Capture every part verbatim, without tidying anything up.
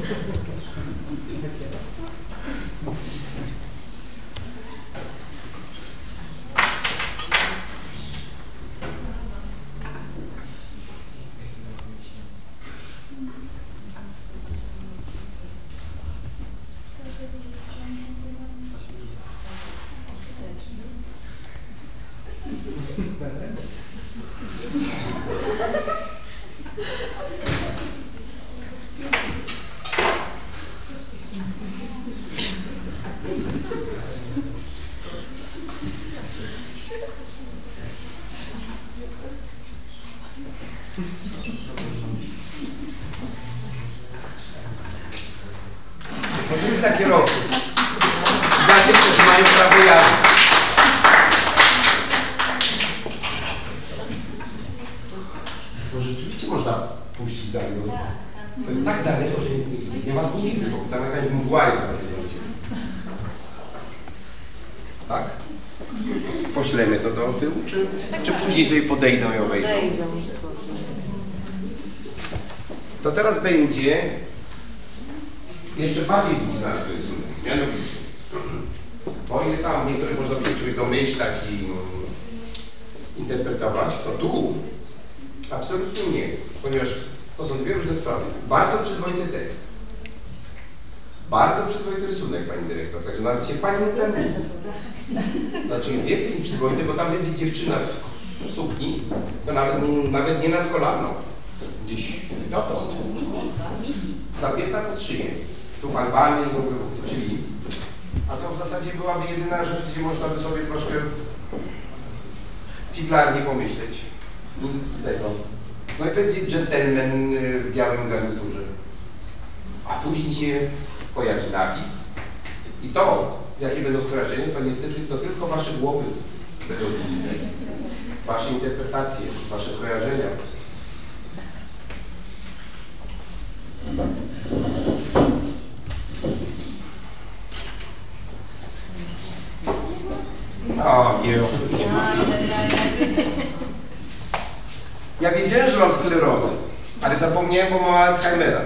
Możemy dla kierowców, dla tych, którzy mają prawo jazdy. Bo rzeczywiście można puścić dalej. To jest tak daleko, że nic nie widzę. Ja was nie widzę, bo tam jakaś mgła jest na horyzoncie. Tak? Poślemy to do tyłu, czy, czy później sobie podejdą i obejrzą? To teraz będzie jeszcze bardziej dwuznaczny rysunek. Mianowicie, o ile tam niektóre można by czegoś domyślać i interpretować, to tu absolutnie nie, ponieważ to są dwie różne sprawy. Bardzo przyzwoity tekst. Bardzo przyzwoity rysunek, pani dyrektor, także nawet się pani nie zajmuje. Znaczy jest więcej niż przyzwoity, bo tam będzie dziewczyna w sukni, to nawet nie, nawet nie nad kolaną. Gdzieś dotąd. Zapięta pod szyję. Tu w Albanii, czyli. A to w zasadzie byłaby jedyna rzecz, gdzie można by sobie troszkę figlarnie pomyśleć. Nic z tego. No i będzie dżentelmen w białym garniturze. A później się pojawi napis. I to, jakie będą skojarzenia, to niestety to tylko wasze głowy będą inne. Wasze interpretacje, wasze skojarzenia. O, nie. Ja wiedziałem, że mam sklerozę, ale zapomniałem, bo mam Alzheimera.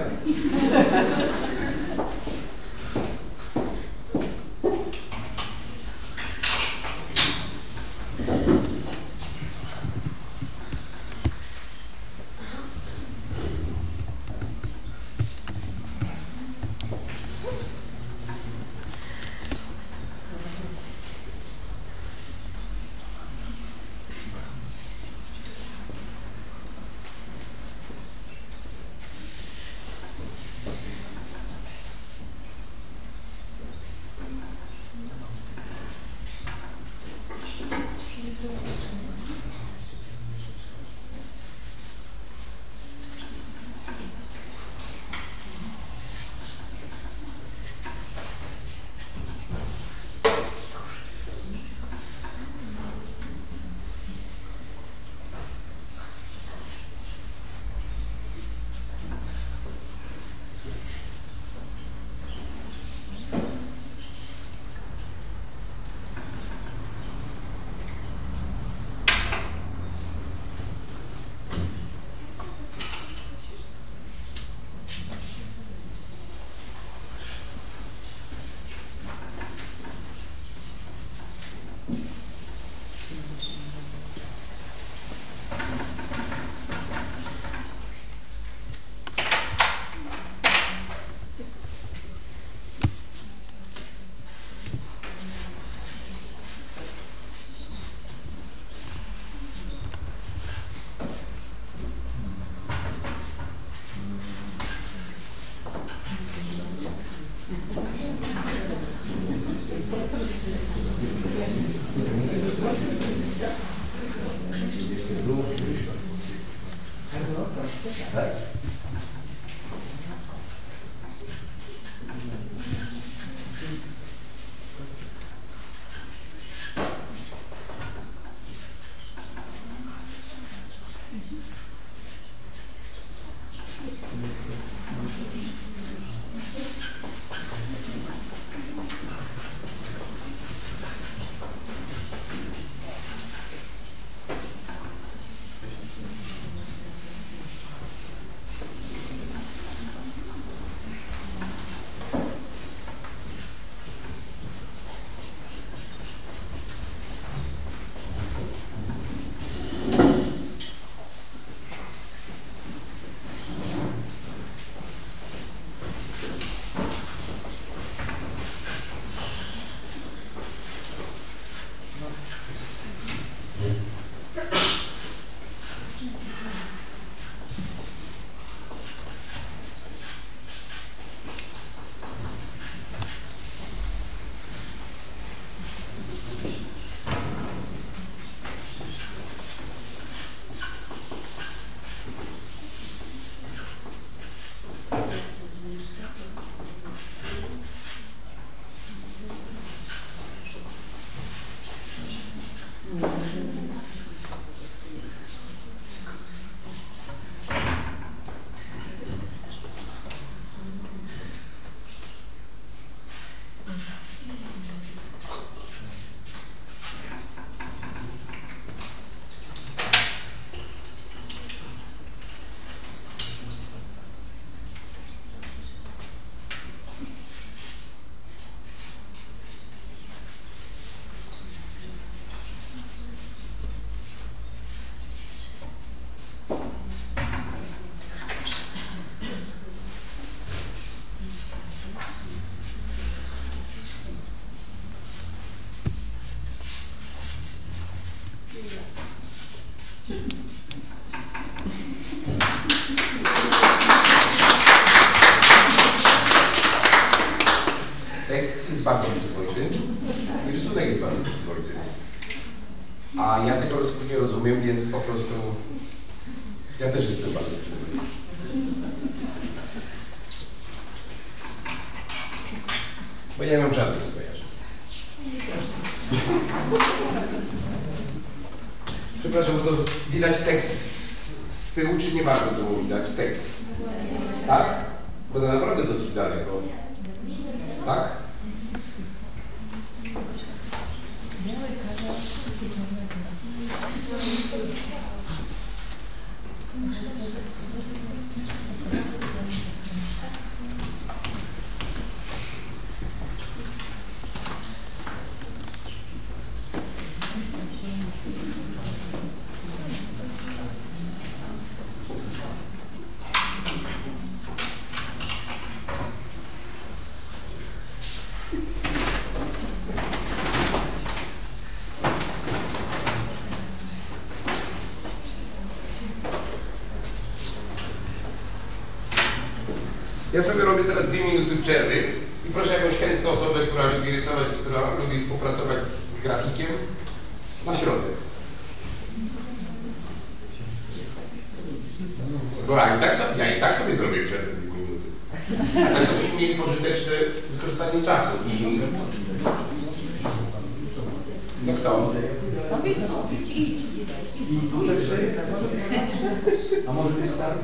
A ja tego nie rozumiem, więc po prostu ja też jestem bardzo przyzwyczajony. Bo ja nie mam żadnych skojarzeń. Przepraszam, to widać tekst z tyłu, czy nie bardzo było widać tekst? Tak? Bo to naprawdę dosyć daleko. Tak? Ja sobie robię teraz dwie minuty przerwy i proszę jakąś chętną osobę, która lubi rysować, która lubi współpracować z grafikiem, na środek. Bo ja i tak, ja i tak sobie zrobię przerwę dwie minuty. A tak to byśmy mieli pożyteczne wykorzystanie czasu. No kto? Idź, idź. A może być stary?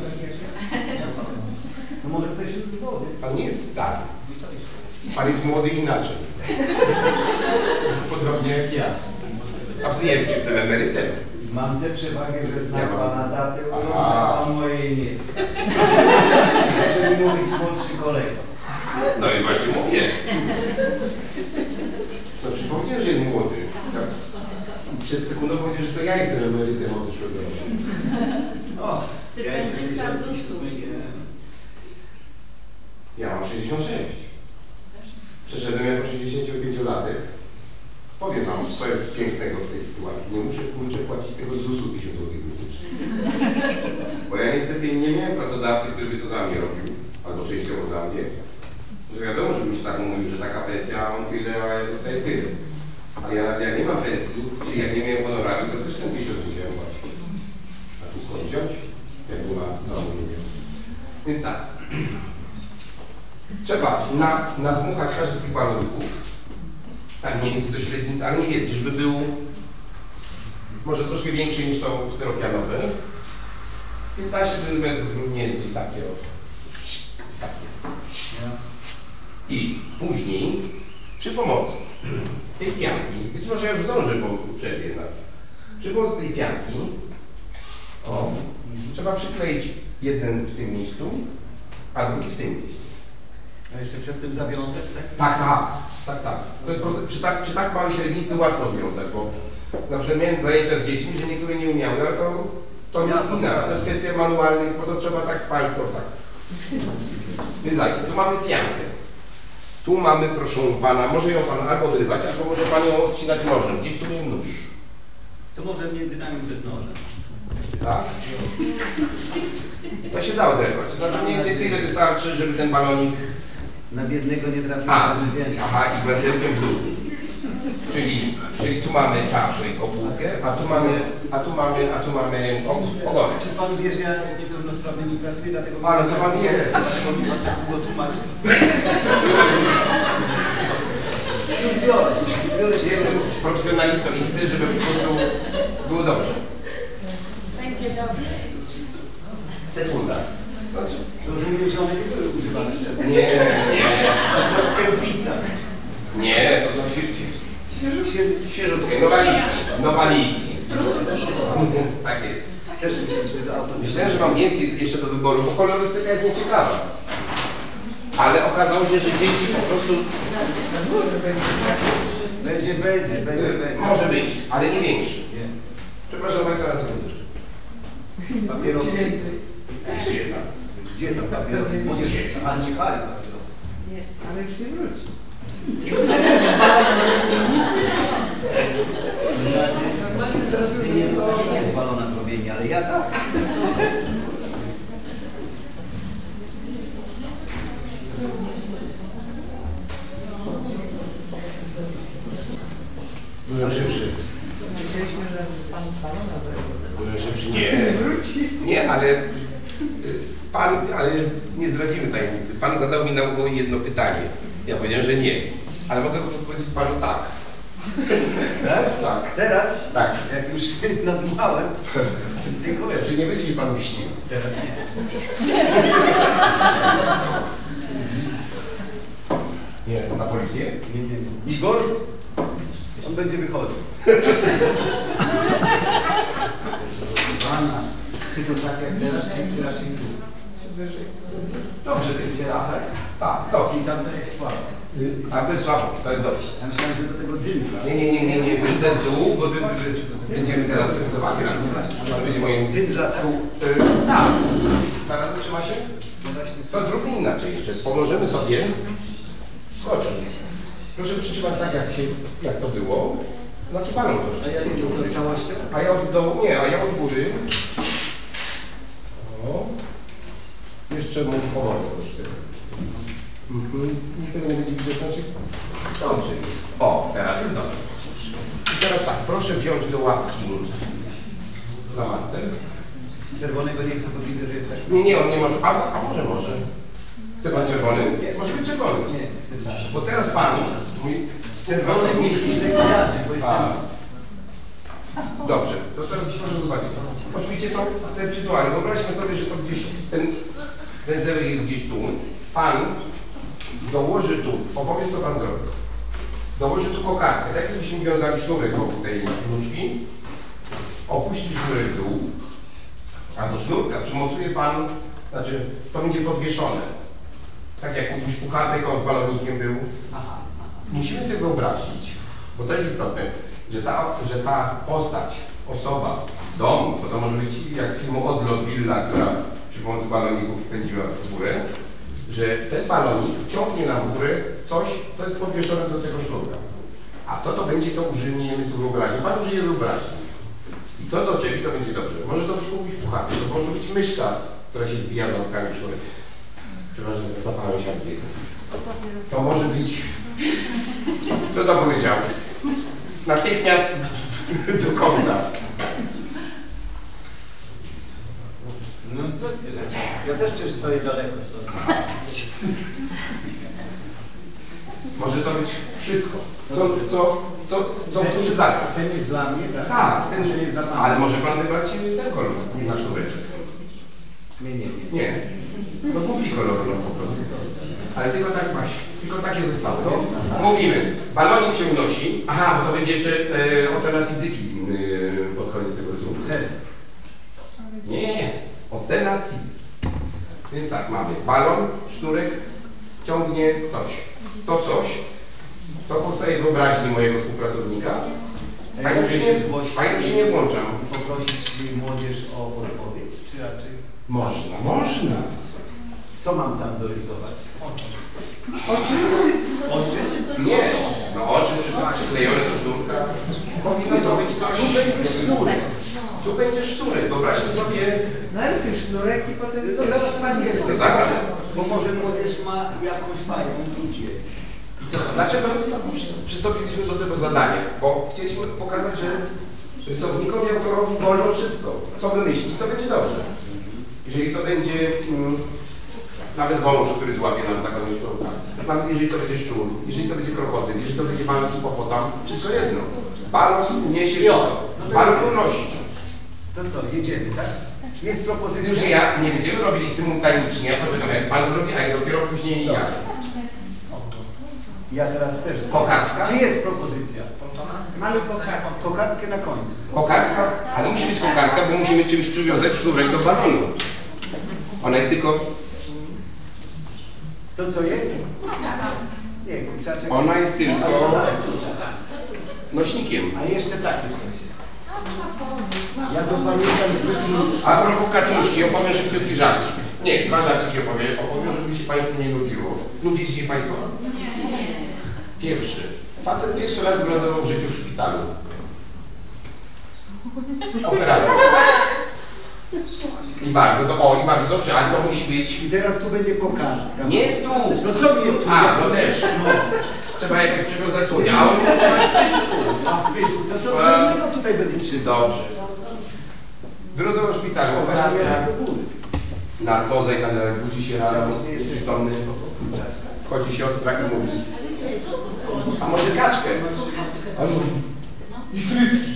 No może ktoś jest młody. Pan nie jest stary. Pan jest młody inaczej. Podobnie jak ja. A nie, już jestem emerytem. Mam tę przewagę, że znam Ja mam. pana datę, Aha. a mojej nie. Proszę mi mówić młodszy kolega. No i właśnie mówię. No przypomniałem, że jest młody. Tak. Przed sekundą powiedział, że to ja jestem emerytem od zeszłego roku. O, Stypendysta zusu. Ja mam sześćdziesiąt sześć. Przeszedłem jako sześćdziesięciopięciolatek. Powiem wam, co jest pięknego w tej sytuacji. Nie muszę kurczę płacić tego zusu tysiąc złotych miesięcznie. Bo ja niestety nie miałem pracodawcy, który by to za mnie robił, albo częściowo za mnie. Że wiadomo, że mi się tak mówił, że taka pensja, a on tyle, a ja dostaję tyle. Ale ja nawet jak nie mam pensji, czyli jak nie miałem honoraru, to też ten miesiąc musiałem płacić. A tu skąd wziąć? Jak była zamówienie. Więc tak. Trzeba na, nadmuchać każdy z tych baloników. Tak mniej więcej do średnicy, ale nie wiem, żeby był może troszkę większy niż to steropianowe. piętnaście centymetrów mniej więcej takie o. Takie. I później przy pomocy tej pianki, być może ja już zdążę po przerwie na przy pomocy tej pianki o, trzeba przykleić jeden w tym miejscu, a drugi w tym miejscu. A jeszcze przed tym zawiązek, tak? Tak, tak, tak, tak. To jest proste. Przy, tak, przy tak małej średnicy łatwo wiązać, bo na przykład miałem zajęcia z dziećmi, że niektóre nie umiały, ale to, to nie Ja inna. To jest kwestia manualnych, bo to trzeba tak palcem, tak. Więc tak, tu mamy piankę. Tu mamy, proszę pana, może ją pan albo odrywać, albo może pan ją odcinać nożem. Gdzieś tu miałem nóż. To może między nami bez nożem. Tak? To się da oderwać. Znaczy mniej więcej tyle wystarczy, żeby ten balonik... Na biednego nie trafi A, na więcej. aha, i wędzelkiem w dół. Czyli, czyli tu mamy czaszę i kopułkę, a tu mamy, a tu mamy, a tu mamy ogonek. Czy pan wie, że ja z niepełnosprawnymi pracuję, dlatego... Ale to pan wie. Dlatego mi pan tak długo tłumaczy. Już biorę się, biorę się. Jestem profesjonalistą i chcę, żeby po prostu było dobrze. Będzie dobrze. Sekunda. Znaczy, Rozumiem, że one nie były używane przed. nie, nie, To są w kiełpicach. nie, to są świeżutkie, świeżutkie, nowaliki, nowaliki. Tak jest. Też musieliśmy do auto. Myślałem, że mam więcej jeszcze do wyboru, bo kolorystyka jest nieciekawa. Ale okazało się, że dzieci po prostu... Będzie, będzie, będzie, będzie. Może być, ale nie większy. Nie. Przepraszam Państwa, raz sekundeczkę. Papierosy. Jeszcze jedna. Gdzie to papierosy? Mówisz, a ci chali papierosy. Nie, ale już nie wróci. Ty nie zostaniecie balona zrobieni, ale ja tak. Byłem szybszy. Wiedzieliśmy, że Nie, ale y, pan, ale nie zdradzimy tajemnicy. Pan zadał mi na ucho jedno pytanie. Ja powiedziałem, że nie. Ale mogę odpowiedzieć panu tak. Tak? Tak. Teraz? Tak. Jak już nadmuchałem, dziękuję. Czy nie będzie pan mścił? Teraz nie. Nie, na policję? Nie, nie, nie. Igor? On będzie wychodził. Pana, czy to tak jak teraz, czy, czy raczej tu? Dobrze będzie. Teraz tak? Tak, dobrze. I tam to jest słabo. A to jest słabo, to jest dobrze. Ja myślałem, że do tego dyndla. Nie, nie, nie, nie, nie, ten dół, bo ty, ty, będziemy teraz rysowali razem. To będzie moim... Dyndla, Są, y, tak. Teraz trzyma się? no właśnie, To zróbmy inaczej jeszcze. Pomożemy sobie. Skoczę. Proszę przytrzymać tak, jak, się, jak to było. Znaczy paną to a ja nie co całością? A ja od dołu, nie, a ja od góry. O. Jeszcze mu powoli troszkę. Mhm. Nikt tego nie będzie widzieć, znaczy. Dobrze. O, teraz jest dobrze. I teraz tak, proszę wziąć do łapki na master. Czerwonego nie chcę, bo widzę, że jest tak. Nie, nie, on nie może. A, a może może. Chce pan czerwony? Nie. Może być czerwony. Nie, chcę czarny. Bo teraz pan, mój Czerwony czerwony nie źle kojarzy, bo jest A. tam. Dobrze, to teraz proszę zobaczyć. Oczywiście to sterczytualnie. Wyobraźmy sobie, że to gdzieś ten węzełek jest gdzieś tu. Pan dołoży tu, opowiem co pan zrobi. Dołoży tu kokardkę, tak jakbyśmy wiązali sznurek wokół tej nóżki. Opuści sznurek w dół, a do sznurka przymocuje pan, znaczy to będzie podwieszone. Tak jak kupuś puchatek z balonikiem był. Aha. Musimy sobie wyobrazić, bo to jest istotne, że ta, że ta postać, osoba, dom, bo to może być jak z filmu Odlot Willa, która przy pomocy baloników pędziła w górę, że ten balonik ciągnie na górę coś, co jest podwieszone do tego sznurka. A co to będzie, to użyjemy tu wyobraźni. Pan użyje wyobraźni. I co doczepi, to będzie dobrze. Może to być kupić puchatek, to może być myszka, która się wbija za oczkami sznurek. Przepraszam, zasapałem się biegu. To może być... Co to powiedział? Natychmiast do kąta. No to ja też przecież stoję daleko stąd. Może to być wszystko. Co, co, co, co w duszy zagra. Ten jest dla mnie, tak? Tak, ten że jest dla pana. ale może pan wybrać ten kolor na sznureczek. Nie, nie, nie. Nie. No kupi kolor no, po prostu. Ale tylko tak właśnie. Tylko takie zostało. Mówimy. Balonik się unosi. Aha, bo to będzie jeszcze e, ocena z fizyki e, pod koniec tego rysunku. Nie, ocena z fizyki. Więc tak, mamy balon, sznurek, ciągnie coś. To coś, to powstaje w wyobraźni mojego współpracownika. A już się, a już się nie włączam. Poprosić młodzież o odpowiedź, czy raczej? Można, można. Co mam tam dorysować? Oczy? Oczy? Nie, no oczy przy- przyklejone do sznurka. Powinno to być coś... Tu będzie sznurek. Tu będzie sznurek. Wyobraźmy sobie... Narysuj sznurek i potem... To zaraz pan jest. To zaraz. Bo może młodzież ma jakąś fajną wizję. I co, dlaczego przy- przystąpiliśmy do tego zadania? Bo chcieliśmy pokazać, że rysownikowi, autorowi wolno wszystko. Co wymyśli, to będzie dobrze. Jeżeli to będzie mm, nawet wąż, który złapie nam taką szczurka, nawet jeżeli to będzie szczur, jeżeli to będzie krokodyl, jeżeli to będzie balon hipopotam, wszystko jedno. Balon niesie wszystko. Balon unosi. To co, jedziemy, tak? Jest Z tym, że propozycja. ja nie będziemy robić symultanicznie, a poczekam, jak pan zrobi, a ja dopiero później ja. Ja teraz też. Kokardka? Czy jest propozycja? Maluj kokardkę. Kokardkę na końcu. Kokardka? Ale musi być kokardka, bo musimy czymś przywiązać sznurek do balonu. Ona jest tylko... To co jest? Nie, kurczaczek. Ona jest Ale co tylko dalej? nośnikiem. A jeszcze takie coś. Ja to pamiętam zwrócił. A propos kaczuszki, opowiem szybciutki żarcik. Nie, dwa żarciki opowiem, opowiem, żeby się Państwu nie nudziło. Nudzicie się Państwo? Nie. Pierwszy. Facet pierwszy raz wylądował w życiu w szpitalu. Operacja. I bardzo, do, o, i bardzo dobrze, ale to musi być... I teraz tu będzie kokardka. Nie tu! No co nie tu? A, no też. Trzeba jakoś przywiązać słonie, a on trzeba w pyszczku. A w pyszku, to co, co innego tutaj będzie trzymać? Dobrze. Wylodował szpitalu, operacja, narkoza i tak dalej, budzi się rano, nieprzytomny, wchodzi siostra i mówi, a może kaczkę? A on mówi, i frytki.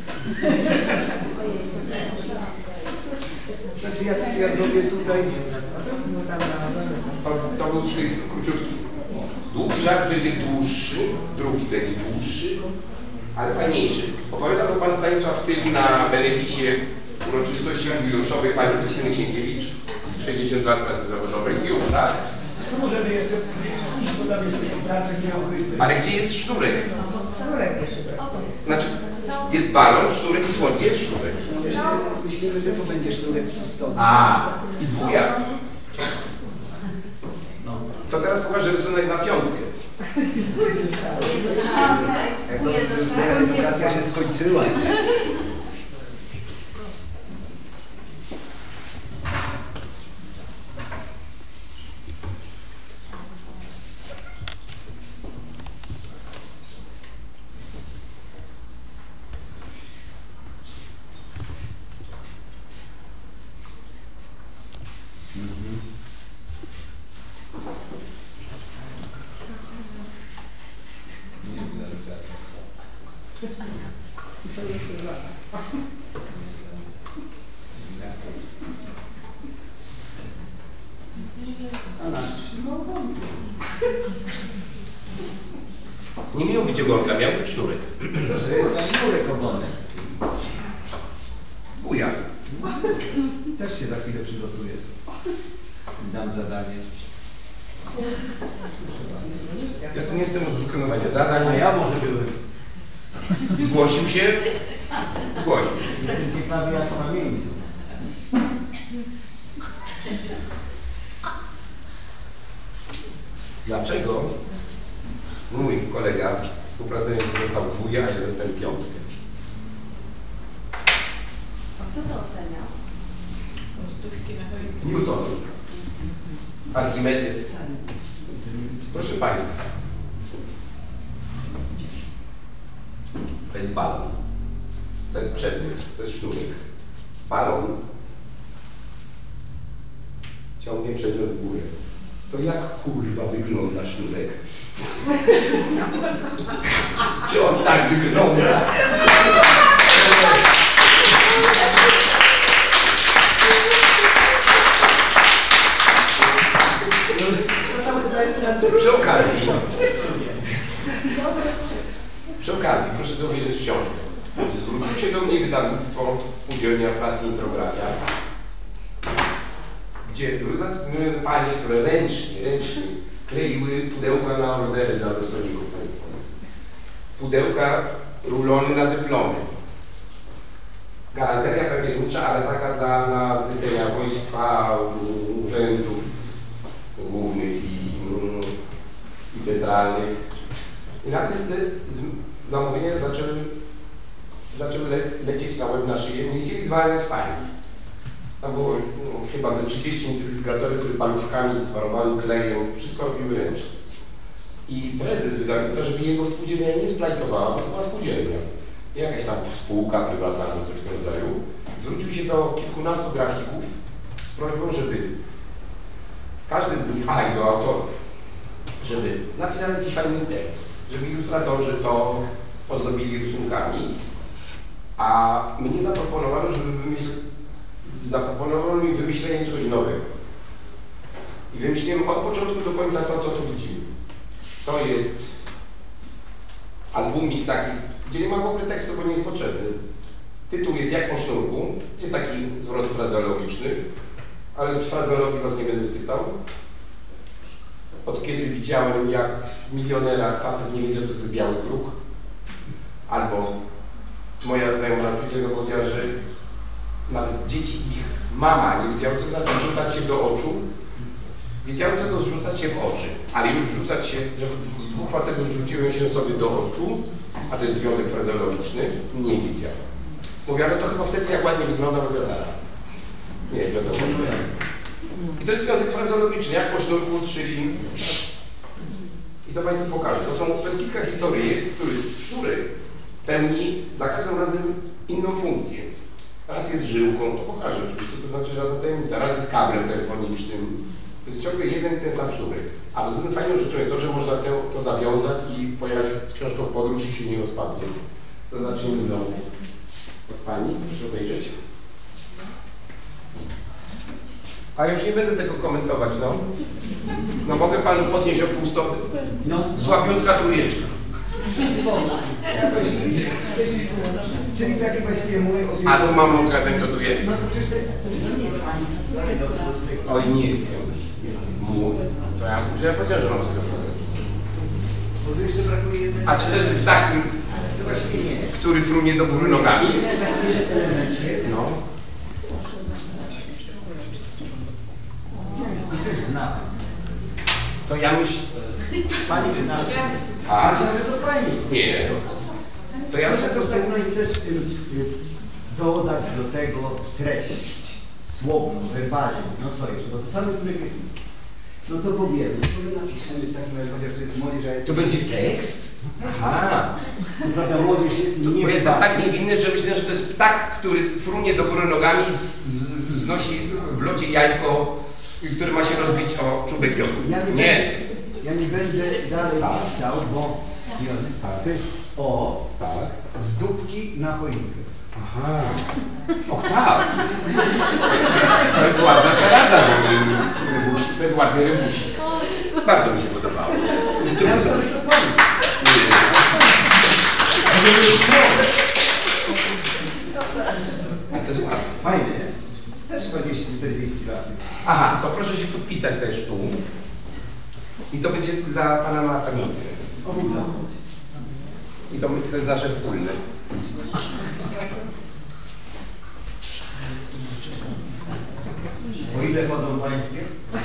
Znaczy ja, ja zrobię tutaj... To, to był z tych króciutkich. Długi żart będzie dłuższy, drugi będzie dłuższy, ale fajniejszy. Opowiadał pan Stanisław Tyl na beneficie uroczystości jubileuszowych pani Krystyny Sienkiewicz, sześćdziesiąt lat pracy zawodowej. Już, tak? No możemy jeszcze... Ale gdzie jest sznurek? Sznurek jeszcze. Znaczy, jest balon, sznurek i słon. Gdzie jest sznurek? Myślimy, że tu będzie sznurek stąd. A, i wuja. To teraz pokażę rysunek na piątkę. Jak to edukacja się skończyła. Nie miał być ogonka, miał być sznurek. To jest sznurek ogonek. Wuja. Też się za chwilę przygotuję. Dam zadanie. Ja tu nie jestem od wykonywania zadań. A ja może byłem. Zgłosił się? Zgłosił. Jestem ciekawy jak na miejscu. Dlaczego mój kolega współpracownik dostał wuja, a ja dostałem piątkę? A kto to ocenia? Newton. Archimedes. Proszę Państwa. To jest balon. To jest przedmiot. To jest sznurek. Balon ciągnie przedmiot w górę. To jak kurwa wygląda sznurek? Czy on tak wygląda? Przy okazji, przy okazji, proszę sobie obejrzeć książkę. Zwrócił się do mnie wydawnictwo Spółdzielnia Pracy i Intrografia, gdzie były zatrudnione panie, które ręcznie, ręcznie kleiły pudełka na ordery dla dostojników państwowych. Pudełka, rulony na dyplomy. Galanteria papiernicza, ale taka dla na zlecenia wojska, urzędów głównych i, i centralnych. I nagle zamówienia zaczęły, zaczęły le, lecieć na łeb na szyję. Nie chcieli zwalniać pani. Tam było no, chyba ze trzydzieści identyfikatorów, które paluszkami smarowały klejem, wszystko robiły ręcznie. I prezes wydawnictwa, żeby jego spółdzielnia nie splajtowała, bo to była spółdzielnia, nie jakaś tam spółka prywatna, coś w tym rodzaju, zwrócił się do kilkunastu grafików z prośbą, żeby każdy z nich, a i do autorów, żeby napisali jakiś fajny tekst, żeby ilustratorzy to ozdobili rysunkami, a mnie zaproponowano, żeby wymyślić zaproponowano mi wymyślenie czegoś nowego. I wymyśliłem od początku do końca to, co tu widzimy. To jest albumik taki, gdzie nie ma w ogóle tekstu, bo nie jest potrzebny. Tytuł jest Jak po sznurku. Jest taki zwrot frazeologiczny, ale z frazeologii was nie będę pytał. Od kiedy widziałem, jak w Milionerach facet nie wiedział, co to jest biały kruk. Albo moja znajoma nauczycielka powiedziała, że nawet dzieci, ich mama nie wiedziały, co to znaczy rzucać się do oczu. Wiedziały, co to zrzucać się w oczy, ale już rzucać się, że dwóch facetów rzuciłem się sobie do oczu, a to jest związek frazeologiczny, nie wiedziałem. Mówiła, no to chyba wtedy jak ładnie wygląda, wygląda. Nie, wiadomo. I to jest związek frazeologiczny, jak po sznurku, czyli... I to Państwu pokażę. To, są, to jest kilka historii, w których sznurek pełni za każdym razem inną funkcję. raz jest żyłką, to pokażę oczywiście, to znaczy żadna tajemnica, raz jest kablem telefonicznym. To jest ciągle jeden ten sam sznurek. A poza tym fajną rzeczą jest to, że można to, to zawiązać i pojechać z książką w podróż i się nie rozpadnie. To zacznijmy znowu. Pani, proszę obejrzeć. A już nie będę tego komentować, no. No mogę panu podnieść o pół stopy. No, Słabiutka trójeczka. jakoś, czyli takie właściwie mówię o... A tu mam odgadnąć, co tu jest. No to przecież to jest, to nie jest pański stary do Oj, nie wiem. Mój. To ja, że ja powiedziałem, że mam sobie pisać. Bo tu jeszcze brakuje jeden... A czy to jest ptak, który, To właściwie nie. który frunie do góry nogami? Taki element jest. No. I coś zna. To ja myślę... Pani zna. A? Myślę, że to pani. Nie. To ja Muszę myślę, to że tak, no i też y, y, dodać do tego treść, słowną, werbalną, no co jeszcze, bo to same sobie jest. No to powiemy, to my napiszemy w takim razie, chociaż to jest młodzież, a jest... to będzie tekst? Aha. To prawda, młodzież jest nie... Bo jestem tak niewinny, że myślę, że to jest ptak, który frunie do góry nogami, z, z, znosi w locie jajko, który ma się rozbić o czubek jogu. Ja nie, Nie. Będę, ja nie będę dalej Tak. pisał, bo Tak. to jest o Tak. z dupki na choinkę. Aha. Och tak. To jest ładna szarada. To jest ładny rybusik. Bardzo mi się podobało. Ja myślałem, że to pani. A to jest ładne. Fajne. Też dwadzieścia czterdzieści lat. Aha, to proszę się podpisać też tu. I to będzie dla pana na pamiątkę. I to, to jest nasze wspólne. O ile chodzą pańskie?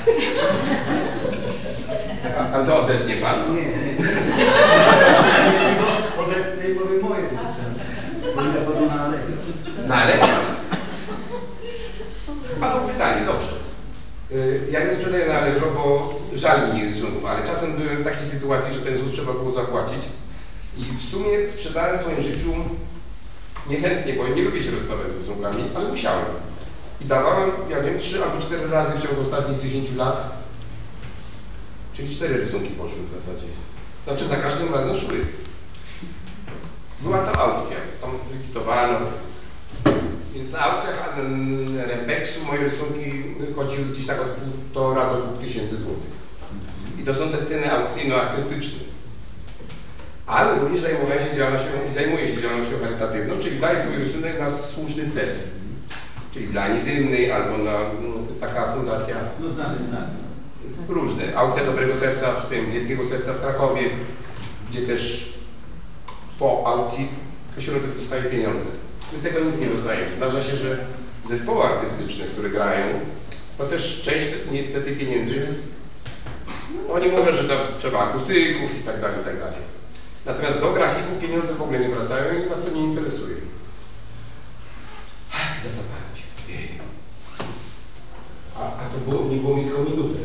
A, a co odetnie pan? Nie, nie. Obecnie powiem moje to jest. O ile chodzą na aleję. Na ale? Padło pytanie, dobrze. Y, Ja nie sprzedaję na Allegro, bo żal mi rysunków, ale czasem byłem w takiej sytuacji, że ten ZUS trzeba było zapłacić. I w sumie sprzedałem w swoim życiu niechętnie, bo nie lubię się rozstawać z rysunkami, ale musiałem. I dawałem, ja wiem, trzy albo cztery razy w ciągu ostatnich dziesięciu lat. Czyli cztery rysunki poszły w zasadzie. Znaczy za każdym razem szły. Była to aukcja, tam licytowano. Więc na aukcjach Rempeksu moje rysunki chodziły gdzieś tak od półtora do dwóch tysięcy złotych. I to są te ceny aukcyjno-artystyczne. Ale również zajmowałem się działalnością i zajmuję się działalnością charytatywną, czyli daję swój rysunek na słuszny cel. Czyli dla Niedymnej albo na, no, to jest taka fundacja. No znamy, znamy. Różne. Aukcja Dobrego Serca, w tym Wielkiego Serca w Krakowie, gdzie też po aukcji ośrodek dostaje pieniądze. My z tego nic nie dostajemy. Zdarza się, że zespoły artystyczne, które grają, to też część niestety pieniędzy, no, oni mówią, że to trzeba akustyków i tak dalej, i tak dalej. Natomiast do grafików pieniądze w ogóle nie wracają i nas to nie interesuje. Zasapałem się. A, a to było, nie było mi tylko minutę.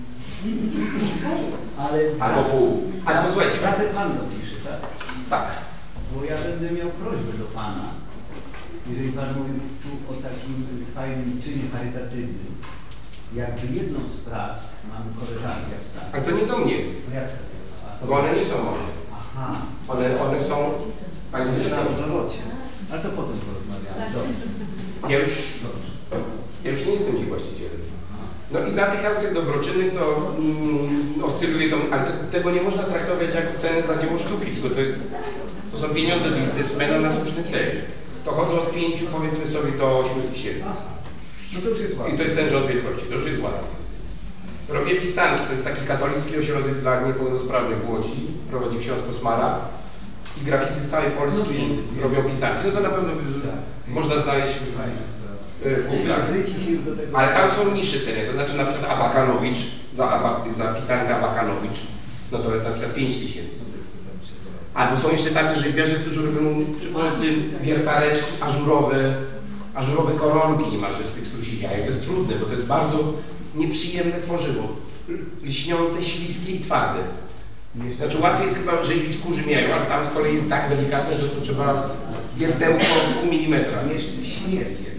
Ale... Albo pół. Albo słuchajcie. Pracę pan dopisze, tak? Tak. Bo ja będę miał prośbę do pana. Jeżeli pan mówił tu o takim fajnym czynie charytatywnym, jakby jedną z prac mamy koleżankę w stanie. Ale to nie do mnie, No jak to? A to bo one nie są moje. Aha. One, one są... Pani Myślałem o Dyna, Dorocie. Ale to potem porozmawiamy. Dobrze. ja już, Dobrze. ja już nie jestem jej właścicielem. No i na tych akcjach dobroczynnych to mm, oscyluje to, ale to, tego nie można traktować jako cenę za dzieło sztuki, tylko to jest, to są pieniądze biznesmena na słuszny cel. To chodzą od pięciu, powiedzmy sobie, do ośmiu tysięcy. Aha. No to już jest I ładne. to jest ten rząd wielkości, to już jest ładnie. Robię pisanki, to jest taki katolicki ośrodek dla niepełnosprawnych w Łodzi, prowadzi ksiądz Kosmara i graficy z całej Polski robią pisanki. No to na pewno można znaleźć w, Fajna sprawa. w Google'ach. Wróci się do tego. Ale tam są niższe ceny, to znaczy na przykład Abakanowicz, za, Aba, za pisankę Abakanowicz, no to jest na przykład pięć tysięcy. Albo są jeszcze tacy rzeźbiarze, którzy robią przy pomocy wiertareczki ażurowe, ażurowe koronki niemalże z tych strusich jajek. To jest trudne, bo to jest bardzo nieprzyjemne tworzywo. Lśniące, śliskie i twarde. Znaczy łatwiej jest chyba rzeźbić kurzym jaju, ale tam z kolei jest tak delikatne, że to trzeba wiertełko pół milimetra. Jeszcze śmierć.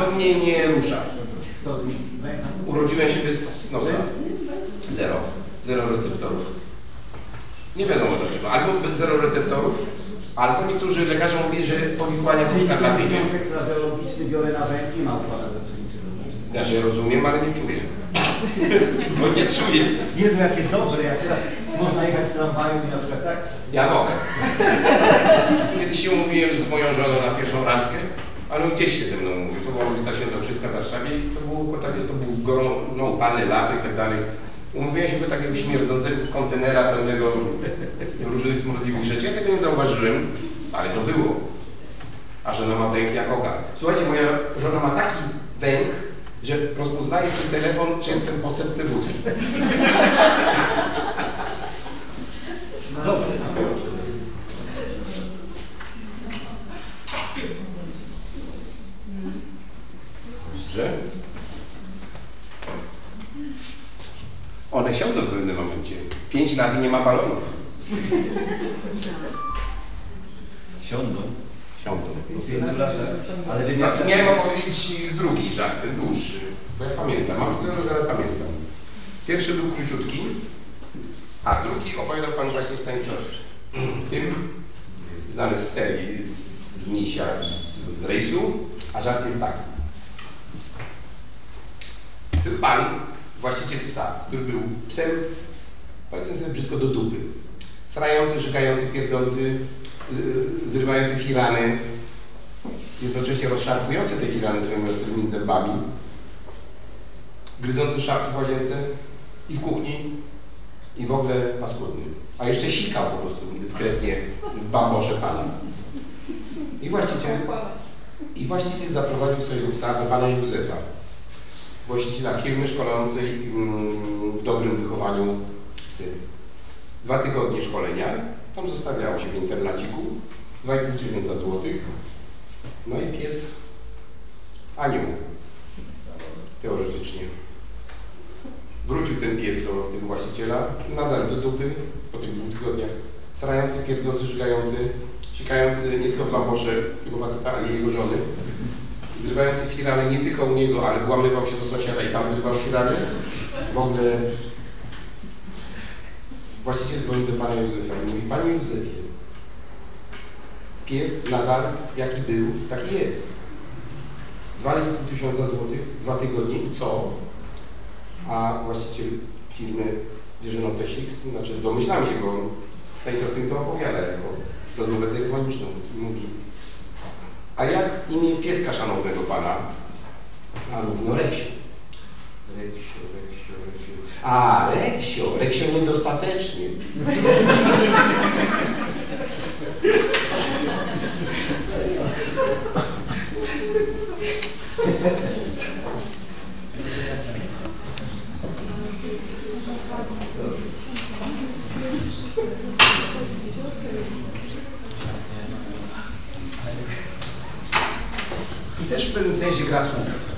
to mnie nie rusza. Co? Urodziłem się bez nosa. Zero. Zero receptorów. Nie wiadomo dlaczego. Albo zero receptorów, albo niektórzy lekarze mówili, że powikłania poszczególne. Związek frazeologiczny biorę na węch, nie ma układu rozrodczego. Ja się rozumiem, ale nie czuję. Bo nie czuję. Jezu, jakie dobre, jak teraz można jechać w tramwaju i na przykład tak? Ja mogę. Kiedyś się umówiłem z moją żoną na pierwszą randkę, ale on gdzieś się ze mną mówił. To była ulica Świętokrzyska w Warszawie i to było takie, to był gorąco, upalne lato i tak dalej. Umówiłem się do takiego śmierdzącego kontenera pełnego różnych smrodliwych rzeczy. Ja tego nie zauważyłem, ale to było. A żona ma węch jak oka. Słuchajcie, moja żona ma taki węch, że rozpoznaje przez telefon, czy jestem po setce wódki. Dobrze. Dobrze. One siądą w pewnym momencie. Pięć lat i nie ma balonów. Siądą. Siądą. Po pięciu latach. Ale wy Znaczy, miałem opowiedzieć drugi żart, ten dłuższy. Bo ja pamiętam, mam sklerozę, ale pamiętam. Pierwszy był króciutki, a drugi opowiadał pan właśnie Stanisław Tym, znany z serii, z Misia i z, z rejsu, a żart jest taki. Był pan, właściciel psa, który był psem, powiedzmy sobie brzydko, do dupy. Srający, żygający, pierdzący, yy, zrywający firany, jednocześnie rozszarpujący te firany swoimi ostrymi zębami, gryzący szafki w łazience i w kuchni i w ogóle paskudny. A jeszcze sikał po prostu dyskretnie w bambosze pana. I właściciel, I właściciel zaprowadził swojego psa do pana Józefa, właściciela firmy szkolącej mm, w dobrym wychowaniu psy. Dwa tygodnie szkolenia, tam zostawiało się w internaciku, dwa i pół tysiąca złotych. No i pies anioł, teoretycznie. Wrócił ten pies do tego właściciela, nadal do dupy, po tych dwóch tygodniach, srający, pierdzący, żygający, sikający nie tylko w bambosze tego faceta, ale i jego żony, zrywający firany nie tylko u niego, ale włamywał się do sąsiada i tam zrywał firany. W ogóle właściciel dzwoni do pana Józefa i mówi: panie Józefie, pies nadal jaki był, taki jest. Dwa i pół tysiąca złotych, dwa tygodnie i co? A właściciel firmy bierze notesik, znaczy domyślamy się, bo Stanisław Tym to opowiada jako rozmowę telefoniczną i mówi: a jak imię pieska szanownego pana? A on mówi: no Reksio. Reksio, Reksio, Reksio. A, Reksio, Reksio niedostatecznie. I też w pewnym sensie gra słów.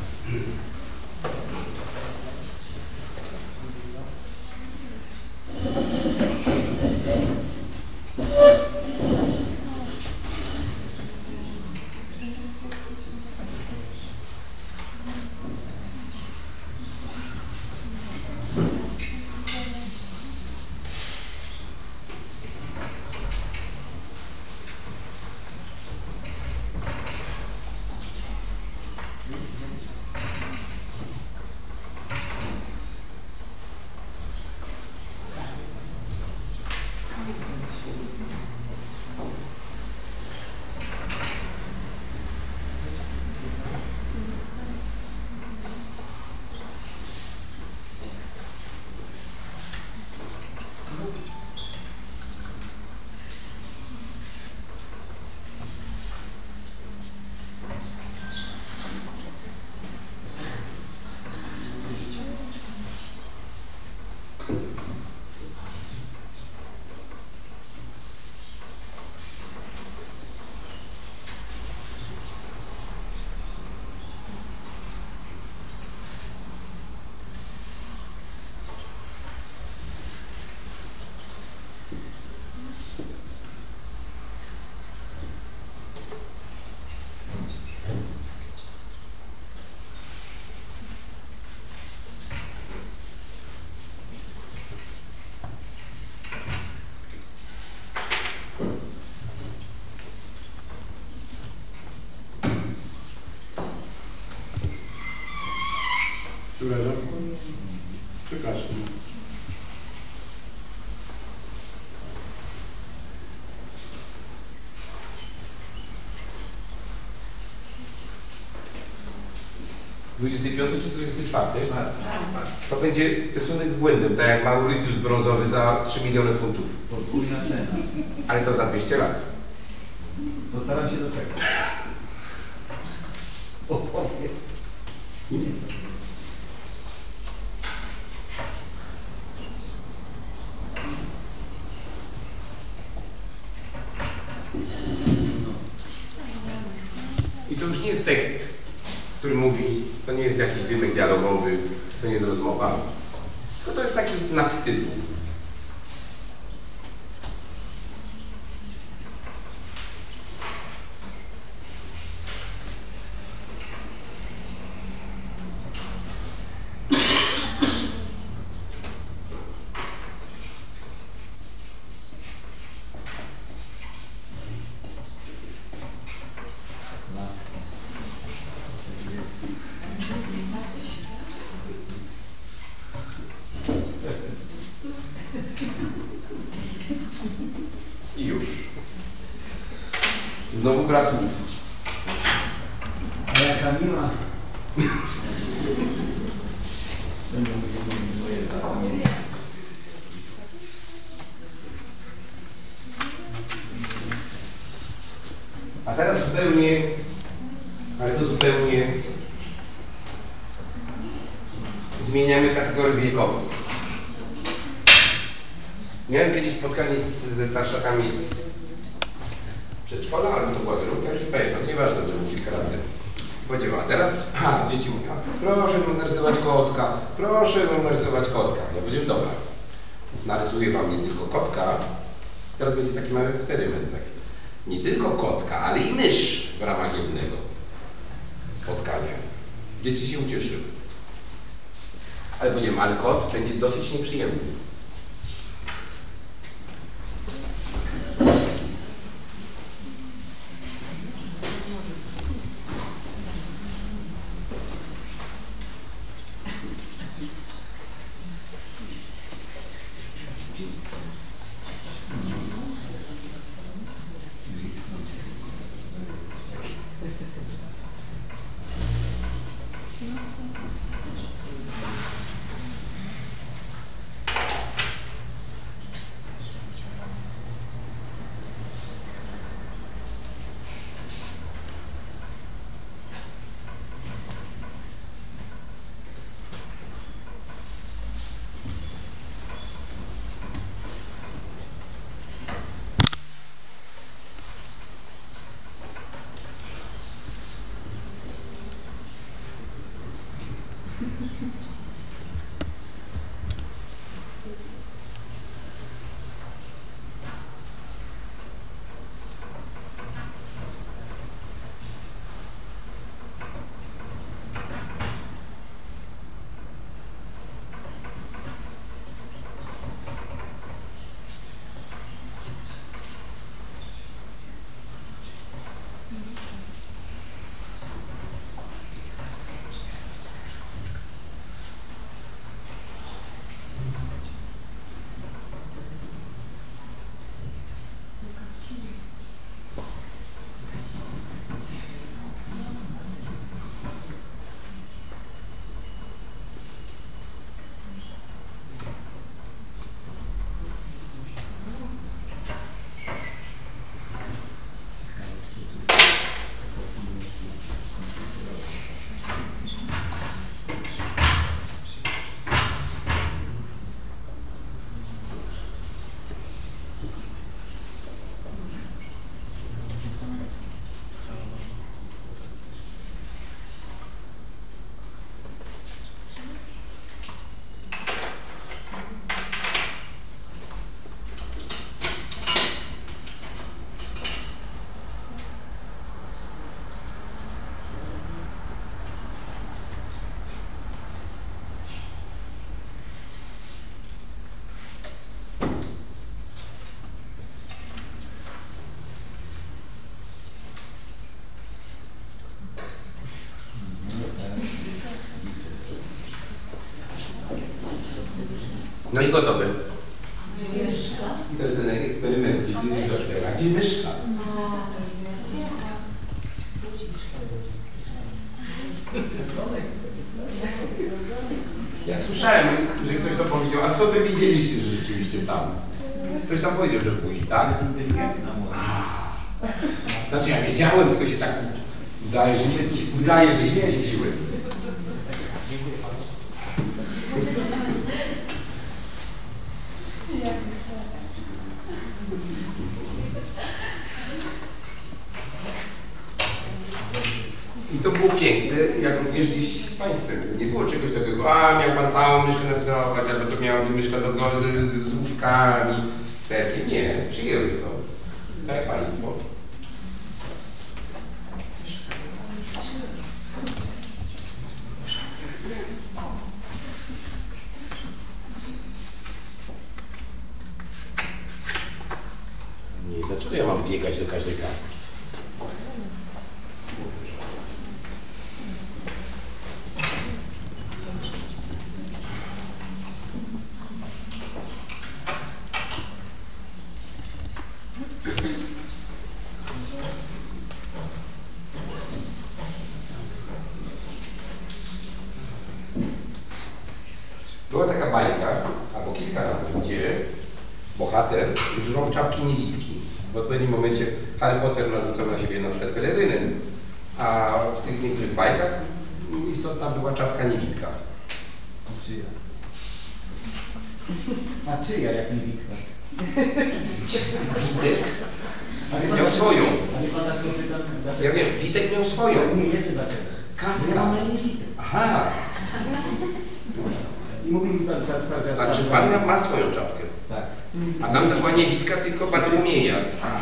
Przepraszam. dwudziesty piąty czy dwudziesty czwarty? To będzie rysunek z błędem, tak jak Mauritius brązowy za trzy miliony funtów. Podwójna cena. Ale to za dwieście lat. Postaram się do tego. Opowiem. I to już nie jest tekst, który mówi, to nie jest jakiś dymek dialogowy, to nie jest rozmowa, tylko to jest taki nadtytuł. I już. Znowu gra słów. A jaka miła. A teraz zupełnie, ale to zupełnie zmieniamy kategorię wiekową. Miałem kiedyś spotkanie z, ze starszakami z przedszkola, albo to była zerówka, już nie pamiętam, nieważne, to było kilka lat temu. Powiedziałem, a teraz, a dzieci mówią, proszę nam narysować kotka, proszę nam narysować kotka. Ja powiedziałem, dobra, narysuję wam nie tylko kotka, teraz będzie taki mały eksperyment. Taki. Nie tylko kotka, ale i mysz w ramach jednego spotkania. Dzieci się ucieszyły. Ale powiedziałem, ale kot będzie dosyć nieprzyjemny. No i gotowy. I to jest ten eksperyment, gdzie ty nie a gdzie myszka? Ja słyszałem, że ktoś to powiedział, a skąd wy widzieliście, że rzeczywiście tam? Ktoś tam powiedział, że buzi, tak? To jest inteligentna młoda. Znaczy ja wiedziałem, tylko się tak udaje, że nie udaje, że się zdziwiłem. I to było piękne, jak również gdzieś z Państwem. Nie było czegoś takiego, a miał Pan całą myszkę narysować, a to miała myszka z, z, z łóżkami, serkiem. Nie, przyjęły to. Tak jak Państwo. Nie, dlaczego ja mam biegać do każdej kartki? Była taka bajka, albo kilka nawet, gdzie bohater używał czapki niewidki. W odpowiednim momencie Harry Potter narzucał na siebie na przykład pelerynę, a w tych niektórych bajkach istotna była czapka niewidka. A czyja? A czyja jak nie witka? Witek miał swoją. Ale pan dlaczego pytam? Dlaczego? Ja wiem, Witek miał swoją. Nie, jeszcze dlaczego? Kaska. Ja mam na imię Witek. Aha. I mówi mi pan cały cały czas. Znaczy pan ma, ma swoją czapkę. Tak. A tam to była nie Witka, tylko Bartłomieja.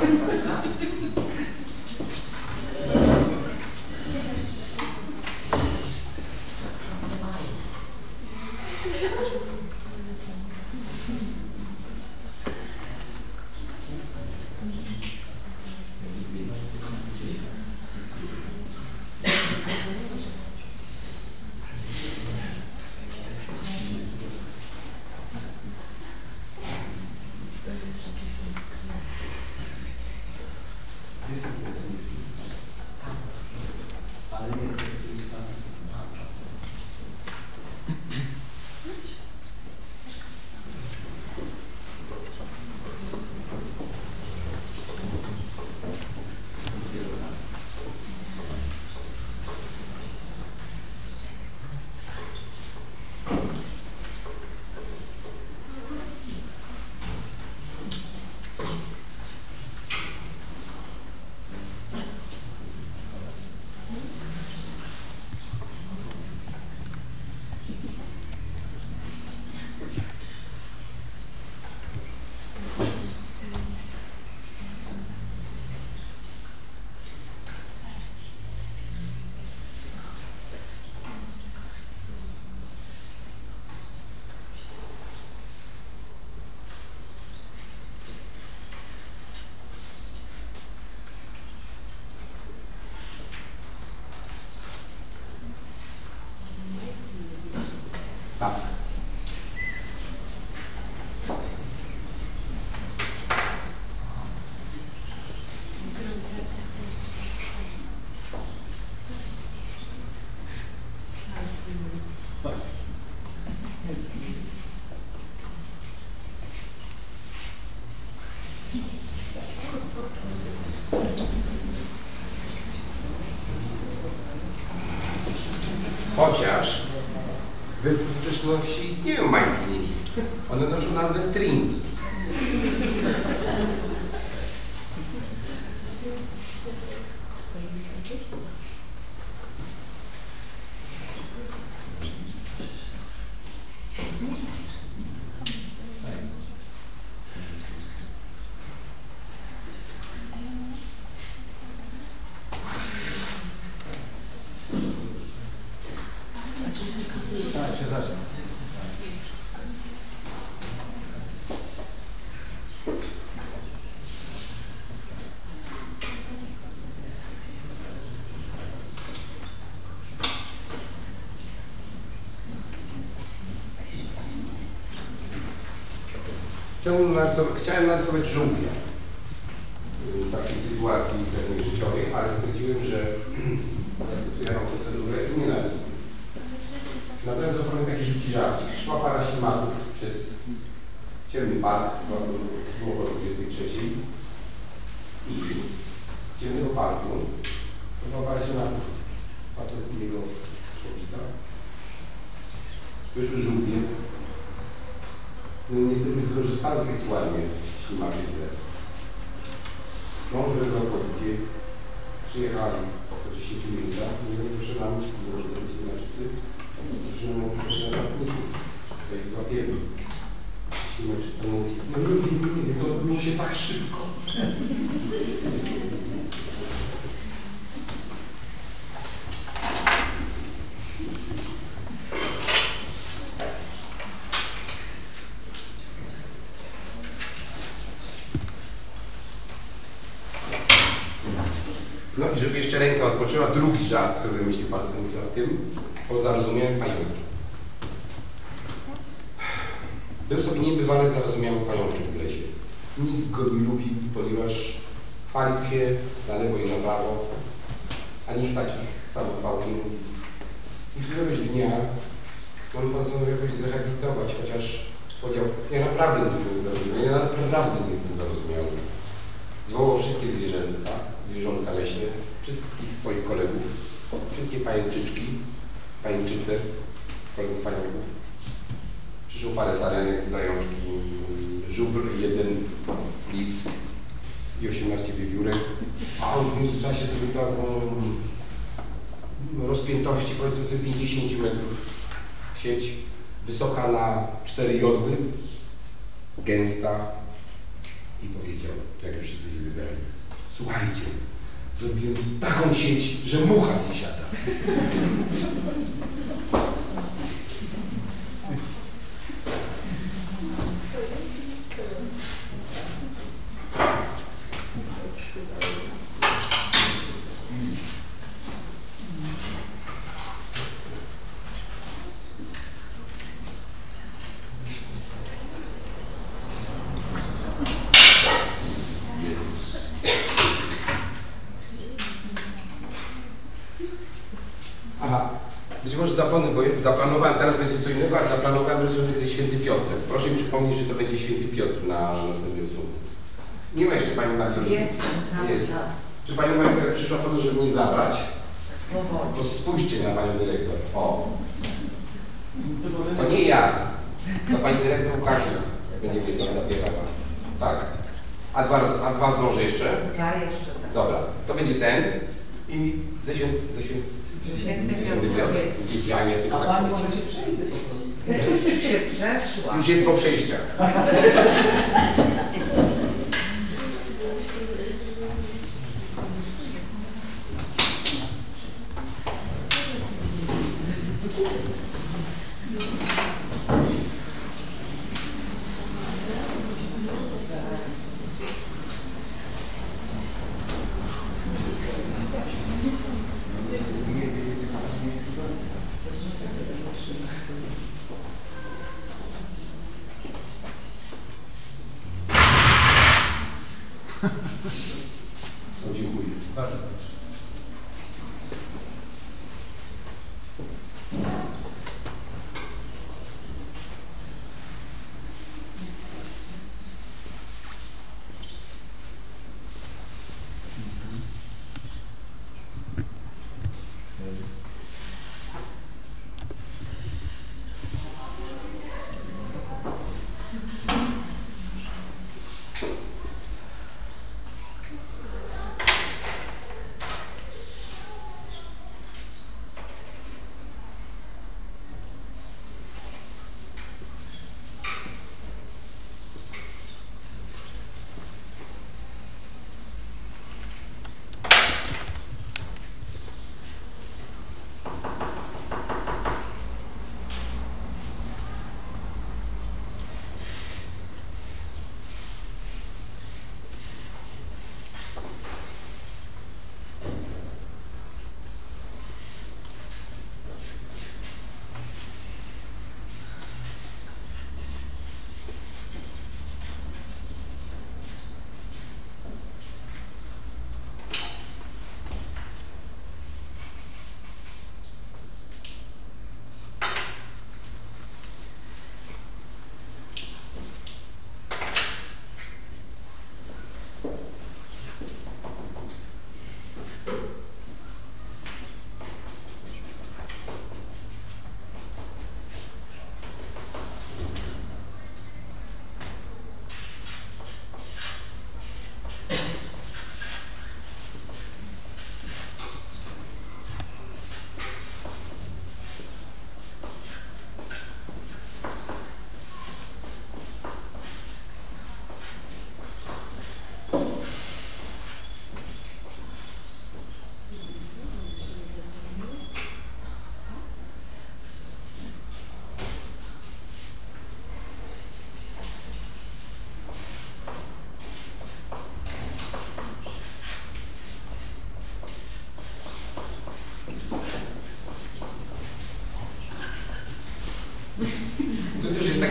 Tak. Chociaż we współczesności istnieją majtki niewidki. One noszą nazwę stringi. Tak, przepraszam. Chciałem narysować, chciałem narysować żółwia w takiej sytuacji pewnej życiowej, ale stwierdziłem, że zastosuję tą procedurę i nie narysuję. Natomiast zapowiem taki szybki żarcik. Szła para ślimaków przez ciemny park około dwudziestej trzeciej i z ciemnego parku była para ślimaków, facet i jego człowieka. Wyszły żółwie. No niestety wykorzystały seksualnie ślimaczycę. Mąż wezwał policję, przyjechali po dziesięciu minutach, nie wiem, proszę nam, może to być ślimaczycy, proszę nam napisać na napastników, to ich łapiemy. Ślimaczyca mówi, no nie, nie, nie, nie, to odbyło się tak szybko. No i żeby jeszcze ręka odpoczęła, drugi żart, który wymyślił pan z tym żartem, po zarozumiałym pajączu. Był sobie niebywale zarozumiały pajączek w lesie. Nikt go nie lubił, ponieważ chwalił się na lewo i na prawo, a nikt takich samochwałów nie lubi. I któregoś dnia on postanowił jakoś zrehabilitować, chociaż powiedział, ja naprawdę nie jestem zarozumiały, ja naprawdę nie jestem zarozumiały. Zwołał wszystkie zwierzęta, zwierzątka leśne, wszystkich swoich kolegów, wszystkie pajęczyczki, pajęczyce, kolegów pająków. Przyszło parę sarenek, zajączki, żubr, jeden lis i osiemnaście wiewiórek. A on w międzyczasie zrobił taką rozpiętości, powiedzmy sobie pięćdziesiąt metrów sieć, wysoka na cztery jodły, gęsta i powiedział, jak już wszyscy się zebrali, słuchajcie, zrobiłem taką sieć, że mucha nie siada. Aha, być może zapomnę, bo zaplanowałem, teraz będzie co innego, ale zaplanowałem rysunek ze Święty Piotrem. Proszę mi przypomnieć, że to będzie Święty Piotr na następnym rysunku. Nie ma jeszcze Pani Marii. Jest, Jest. Czy Pani Maria przyszła po to, żeby mnie zabrać? To spójrzcie na Panią Dyrektor. O. To nie ja. To Pani Dyrektor Łukasiu będzie mnie stąd zabierała. Tak. A dwa, a dwa zdążę jeszcze? Ja jeszcze tak. Dobra. To będzie ten i ze święty... Ze święty... Święty Święty Piotr. Piotr. Wiedziałem, ja tylko A tak Pani powiedziałem. może się przejdzie po prostu. Już się przeszła. Już jest po przejściach.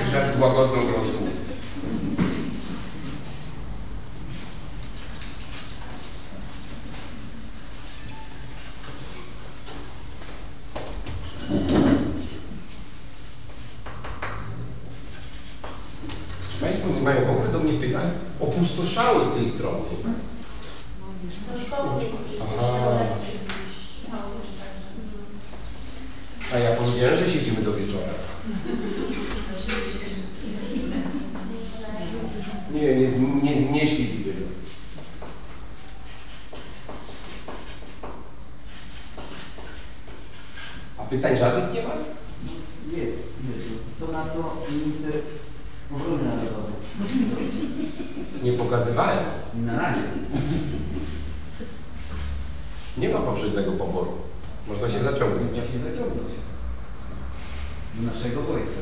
Żart z łagodną głoską. Czy Państwo nie mają w ogóle do mnie pytań? Opustoszało z tej strony. Do szkoły Aha. A ja powiedziałem, że siedzimy do wieczora. Nie, nie, z- nie znieśliby. A pytań żadnych nie ma? Jest, jest. Co na to minister obrony narodowej? Nie pokazywałem. Na razie. Nie ma powszechnego poboru. Można się zaciągnąć. Właśnie zaciągnąć. Do naszego wojska.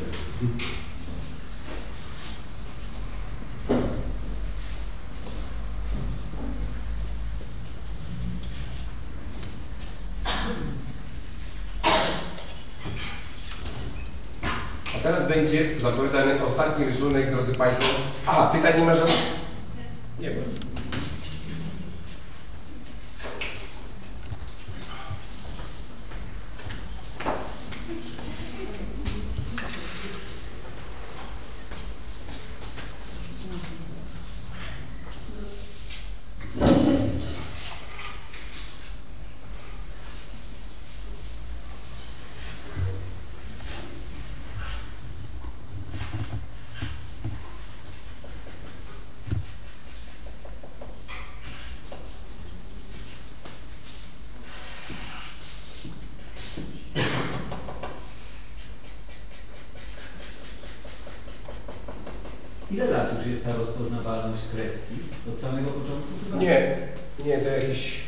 A teraz będzie zapowiadany ostatni rysunek, drodzy Państwo. Aha, pytań nie ma żadnych? Nie ma. Ile lat już jest ta rozpoznawalność kreski? Od samego początku? chyba? Nie, nie, to jakieś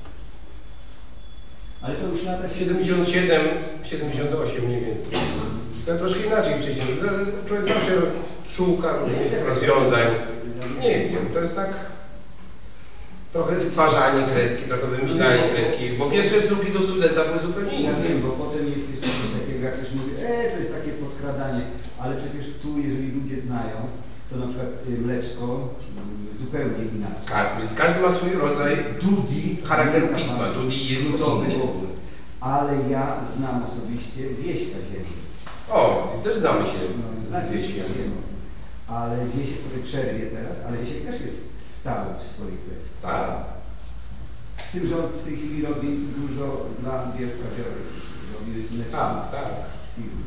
Ale to już lata siedemdziesiąt siedem, siedemdziesiąt osiem mniej więcej. To troszkę inaczej wcześniej. To człowiek zawsze szuka różnych rozwiązań. Nie wiem, to jest tak trochę stwarzanie kreski, trochę wymyślanie kreski. Bo pierwsze rysunki do studenta były zupełnie Ja inne. wiem, bo potem jest jeszcze coś takiego, jak ktoś mówi, e, to jest takie podkradanie, ale przecież tu, jeżeli ludzie znają, to na przykład y, mleczko y, zupełnie inaczej. Tak, więc każdy ma swój rodzaj Dudi, charakteru nie pisma. tam Dudi jest skrótowy inny. w ogóle. Ale ja znam osobiście Wieśka Ziemi. O, też znamy się No, z znacie Wieśkiem. Ziemię. Ale Wiesiek po tej przerwie teraz, ale Wiesiek też jest stały w swoich kwestiach. Tak. Z tym, że on w tej chwili robi dużo dla Bielska Białej. Robi rysuneczki. Tak, tak. Film.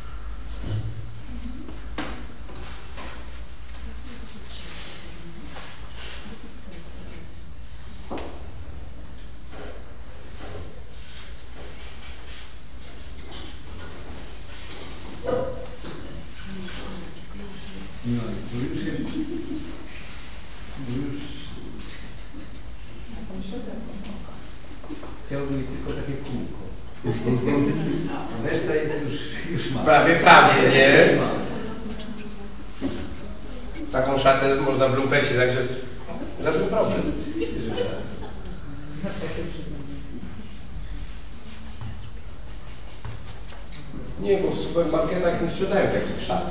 No, to już jest. To już. Chciałbym mieć tylko takie kółko. Reszta jest już, już ma. Prawie, prawie, nie? Taką szatę można w lumpeksie, także żaden problem. Oczywiście, że tak. Nie, bo w supermarketach nie sprzedają takich szat.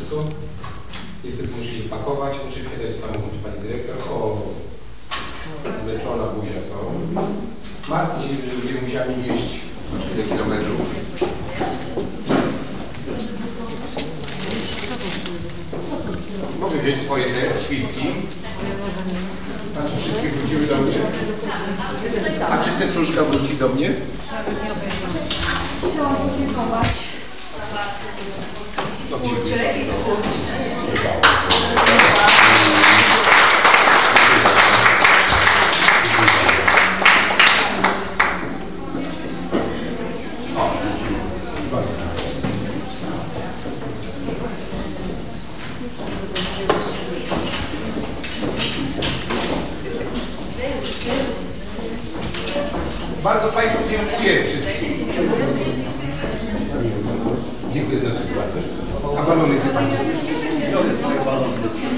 wszystko. Niestety muszę się pakować, muszę wsiadać w samochód pani dyrektor. O, zleczona buzia to. Martwi się, że będzie musiała mi wieść tyle kilometrów. Mogę wziąć swoje te świstki. A czy wszystkie wróciły do mnie? A czy teczuszka wróci do mnie? Chciałam podziękować. To dziękuję bardzo. Bardzo Państwu dziękuję wszystkim. Dziękuję za współpracę. A balony gdzie Pan? Biorę swoje balony.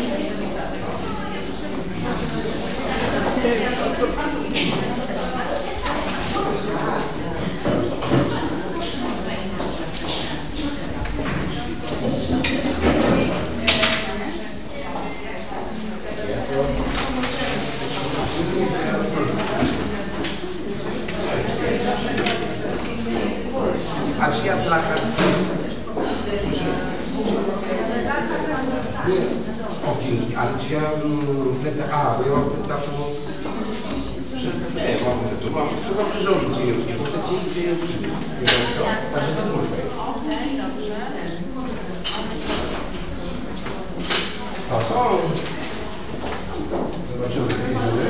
A czy ja plakat? Nie. O, dzięki. Ale czy ja mm, plecak... A, bo ja mam plecak, bo... Nie, mam może tu, mam trzeba przyrządzić dziejątki, bo chcecie ich dziejątki. Także sekundkę jeszcze. A są. Zobaczymy, jak jedziemy.